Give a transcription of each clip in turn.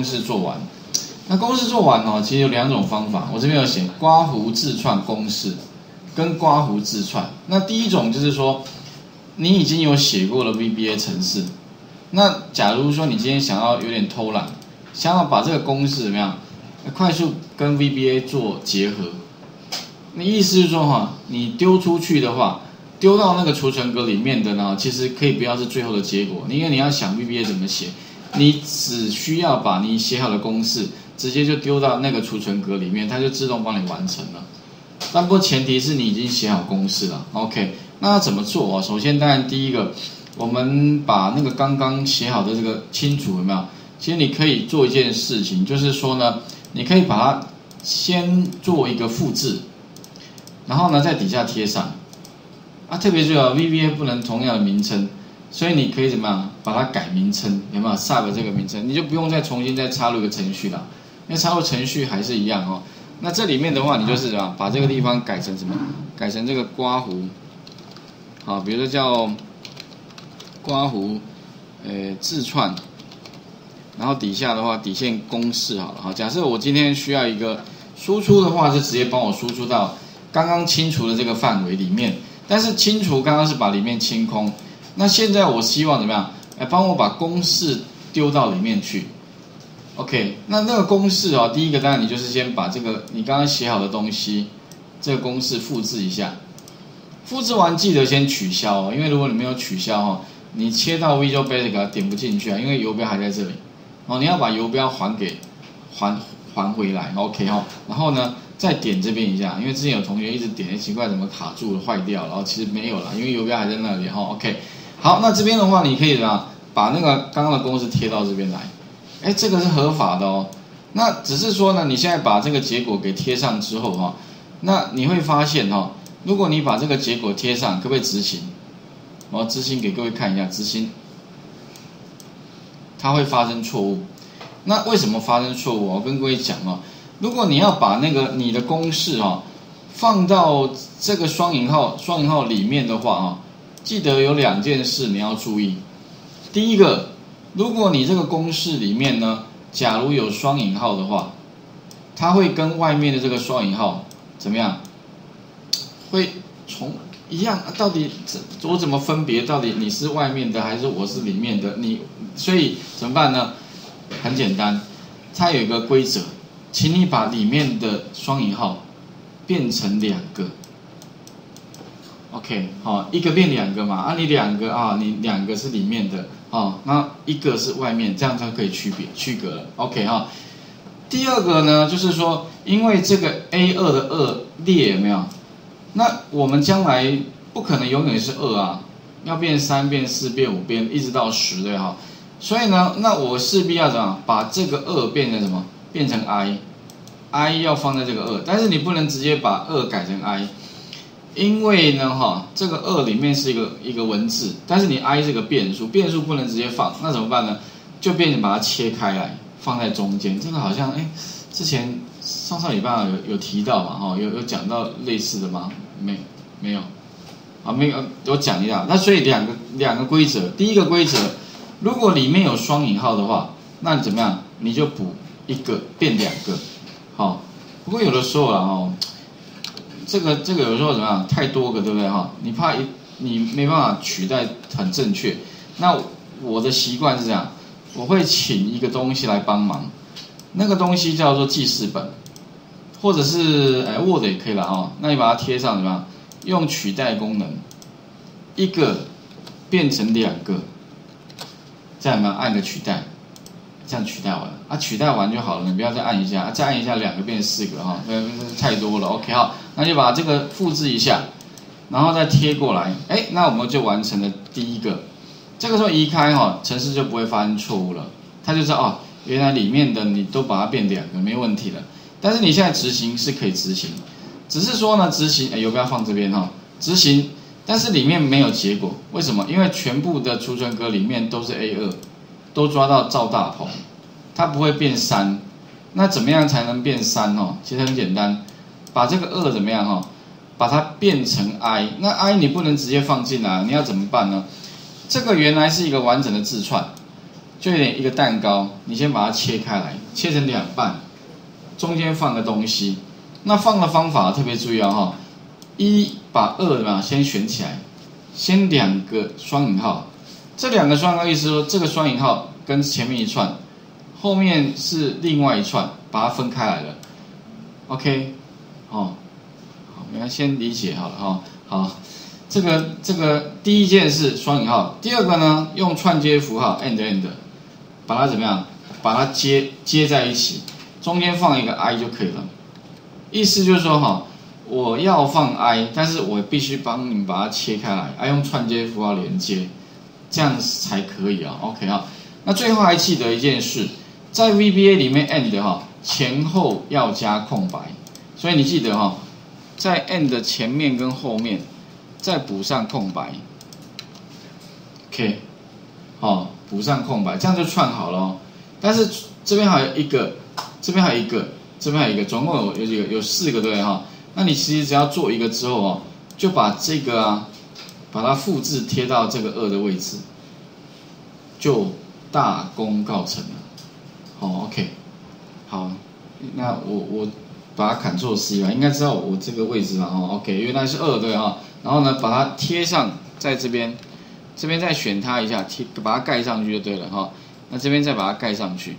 公式做完。那公式做完哦，其实有2种方法，我这边有写刮胡字串公式跟刮胡字串。那第一种就是说，你已经有写过了 VBA 程式，那假如说你今天想要有点偷懒，想要把这个公式怎么样，快速跟 VBA 做结合，那意思是说哈，你丢出去的话，丢到那个储存格里面的呢，其实可以不要是最后的结果，因为你要想 VBA 怎么写，你只需要把你写好的公式直接就丢到那个储存格里面，它就自动帮你完成了。但不过前提是你已经写好公式了 ，OK？ 那要怎么做啊？首先，当然第一个，我们把那个刚刚写好的这个清除有没有？其实你可以做一件事情，就是说呢，你可以把它先做一个复制，然后呢在底下贴上。啊，特别注意啊 ，VBA 不能同样的名称，所以你可以怎么样把它改名称，有没有 ？sub 这个名称，你就不用再重新插入一个程序了，因为插入程序还是一样哦。那这里面的话，你就是什么，把这个地方改成什么？改成这个刮胡，好，比如说叫刮胡，字串，然后底下的话底线公式好了，好，假设我今天需要一个输出的话，是直接帮我输出到刚刚清除的这个范围里面。但是清除刚刚是把里面清空，那现在我希望怎么样？帮我把公式丢到里面去。OK， 那个公式哦，第一个当然你就是先把这个你刚刚写好的东西，这个公式复制一下。复制完记得先取消哦，因为如果你没有取消哦，你切到 Visual Basic 点不进去啊，因为游标还在这里。哦，你要把游标还回来 ，OK 哦。然后呢？再点这边一下，因为之前有同学一直点，奇怪怎么卡住了坏掉了，然后其实没有了，因为游标还在那里哈。OK， 好，那这边的话你可以把那个刚刚的公式贴到这边来，这个是合法的哦。那只是说呢，你现在把这个结果给贴上之后哈，那你会发现哈，如果你把这个结果贴上，可不可以执行？我执行给各位看一下，执行，它会发生错误。那为什么发生错误？我跟各位讲哦。如果你要把那个你的公式放到这个双引号里面的话记得有2件事你要注意。第一个，如果你这个公式里面呢，假如有双引号的话，它会跟外面的这个双引号怎么样？会一样，到底我怎么分别？到底你是外面的还是我是里面的？所以怎么办呢？很简单，它有一个规则。请你把里面的双引号变成2个 ，OK， 好，一个变2个嘛，你2个你2个是里面的，那一个是外面，这样才可以区隔了 ，OK 哈。第二个呢，就是说，因为这个 A2的2列有没有？那我们将来不可能永远是2啊，要变3、变4、变5、一直到10对哈。所以呢，那我势必要怎么把这个2变成什么？变成 i 要放在这个2，但是你不能直接把2改成 i， 因为呢这个2里面是一个文字，但是你 i 是个变数，变数不能直接放，那怎么办呢？就变成把它切开来，放在中间。这个好像之前上礼拜有提到嘛有讲到类似的吗？没有没有，我讲一下。那所以两个规则，第一个规则，如果里面有双引号的话，那你怎么样？你就补1个变2个，好。不过有的时候啦这个有时候怎么样？太多个对不对你怕你没办法取代很正确。那我的习惯是这样，我会请一个东西来帮忙，那个东西叫做记事本，或者是Word 也可以啦那你把它贴上怎么样？用取代功能，1个变成2个，这样有没有？按个取代。这样取代完取代完就好了，你不要再按一下，再按一下2个变4个太多了 ，OK 那就把这个复制一下，然后再贴过来，那我们就完成了第一个。这个时候移开程式就不会发生错误了，它就知道原来里面的你都把它变2个，没问题了。但是你现在执行是可以执行，只是说呢执行游标放这边执行，但是里面没有结果，为什么？因为全部的储存格里面都是 A2。都抓到赵大鹏，它不会变3，那怎么样才能变3其实很简单，把这个2怎么样把它变成 i， 那 i 你不能直接放进来，你要怎么办呢？这个原来是一个完整的字串， 就有点一个蛋糕，你先把它切开来，切成2半，中间放个东西。那放的方法特别注意哦，把2怎么样先选起来，先2个双引号，这2个双引号意思说这个双引号跟前面一串，后面是另外一串，把它分开来了。OK， 好，你看先理解好了好，这个第一件是双引号，第二个呢用串接符号 and， 把它怎么样？把它接在一起，中间放一个 i 就可以了。意思就是说我要放 i， 但是我必须帮你把它切开来，用串接符号连接，这样才可以啊。OK 那最后还记得一件事，在 VBA 里面 and 前后要加空白，所以你记得在 and 前面跟后面再补上空白。OK， 补上空白，这样就串好了但是这边还有一个，这边还有一个，这边还有一个，总共有几个？有4个，对不对那你其实只要做一个之后就把这个把它复制贴到这个2的位置，就大功告成了。OK， 好，那我把它Ctrl C吧，应该知道我这个位置吧OK， 原来是2对然后呢把它贴上在这边再选它一下，把它盖上去就对了那这边再把它盖上去。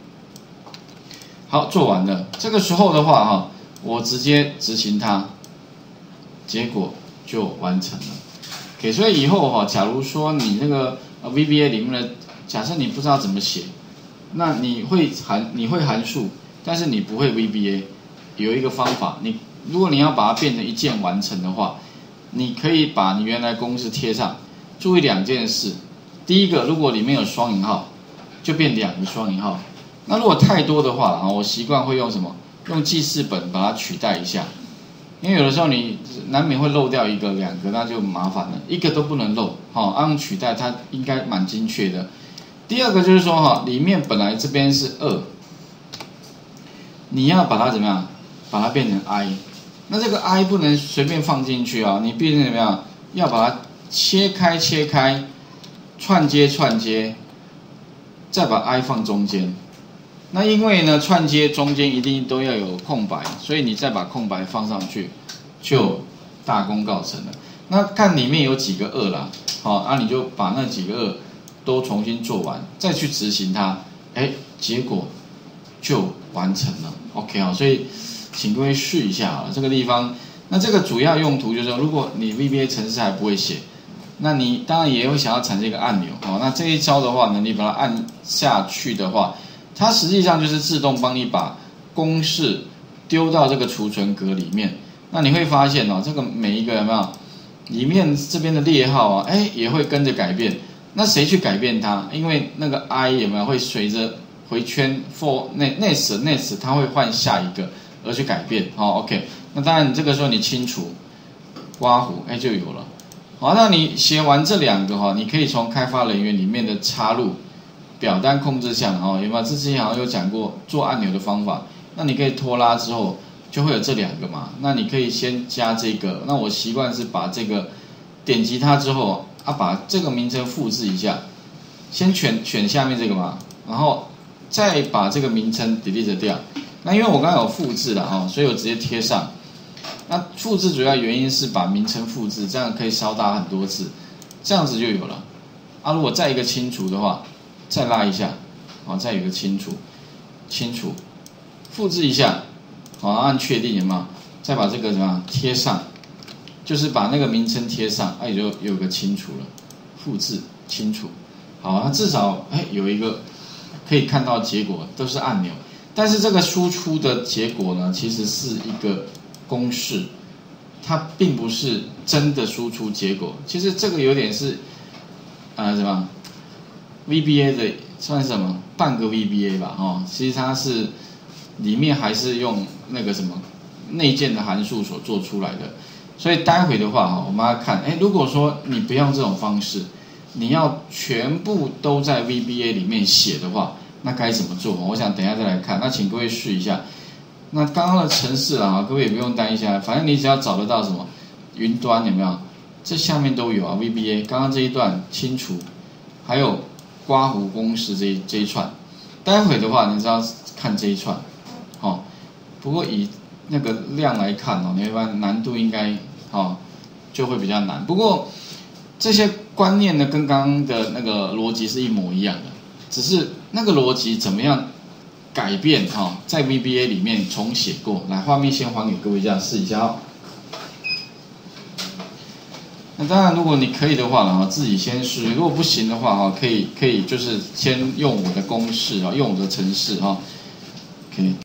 好，做完了。这个时候的话我直接执行它，结果就完成了。OK， 所以以后假如说你那个VBA 里面的，假设你不知道怎么写，那你会函数，但是你不会 VBA， 有一个方法，如果你要把它变成一键完成的话，你可以把你原来公式贴上。注意2件事，第一个，如果里面有双引号，就变2个双引号。那如果太多的话我习惯会用什么？用记事本把它取代一下，因为有的时候你难免会漏掉1个、2个，那就麻烦了，一个都不能漏。用取代它应该蛮精确的。第二个就是说里面本来这边是2，你要把它怎么样？把它变成 i， 那这个 i 不能随便放进去你必须怎么样？要把它切开，串接，再把 i 放中间。那因为呢，串接中间一定都要有空白，所以你再把空白放上去，就大功告成了。那看里面有几个2啦，你就把那几个2都重新做完，再去执行它，结果就完成了。OK 所以请各位试一下这个地方。那这个主要用途就是说，如果你 VBA 程式还不会写，那你当然也会想要产生一个按钮那这一招的话呢，你把它按下去的话，它实际上就是自动帮你把公式丢到这个储存格里面。那你会发现这个每一个有没有里面这边的列号也会跟着改变。那谁去改变它？因为那个 i 有没有会随着回圈 for next 它会换下一个而去改变OK。那当然这个时候你清除刮弧就有了。好，那你写完这2个你可以从开发人员里面的插入表单控制项有没有？之前好像有讲过做按钮的方法。那你可以拖拉之后就会有这2个嘛。那你可以先加这个，那我习惯是把这个点击它之后把这个名称复制一下，先选下面这个嘛，然后再把这个名称 delete 掉。那因为我刚刚有复制了所以我直接贴上。那复制主要原因是把名称复制，这样可以少打很多字，这样子就有了。如果再一个清除的话，再拉一下，再有一个清除，复制一下，按确定有没有？再把这个什么贴上，就是把那个名称贴上，也就有个清除了，复制清除。好，那至少有一个可以看到结果都是按钮，但是这个输出的结果呢，其实是一个公式，它并不是真的输出结果。其实这个有点是什么 VBA 的算是什么半个 VBA 吧其实它是里面还是用那个什么内建的函数所做出来的。所以待会的话我们要看如果说你不用这种方式，你要全部都在 VBA 里面写的话，那该怎么做？我想等一下再来看。那请各位试一下。那刚刚的程式各位也不用担心反正你只要找得到什么云端有没有？这下面都有VBA 刚刚这一段清除，还有刮胡公式这一串。待会的话，你是要看这一串，哦。不过以那个量来看哦，你会发现难度应该哦就会比较难。不过这些观念呢，跟刚刚的那个逻辑是一模一样的，只是那个逻辑怎么样改变哈，在 VBA 里面重写过来。画面先还给各位，这样试一下哦。那当然，如果你可以的话呢，自己先试；如果不行的话哈，可以就是先用我的公式啊，用我的程式哈，可以。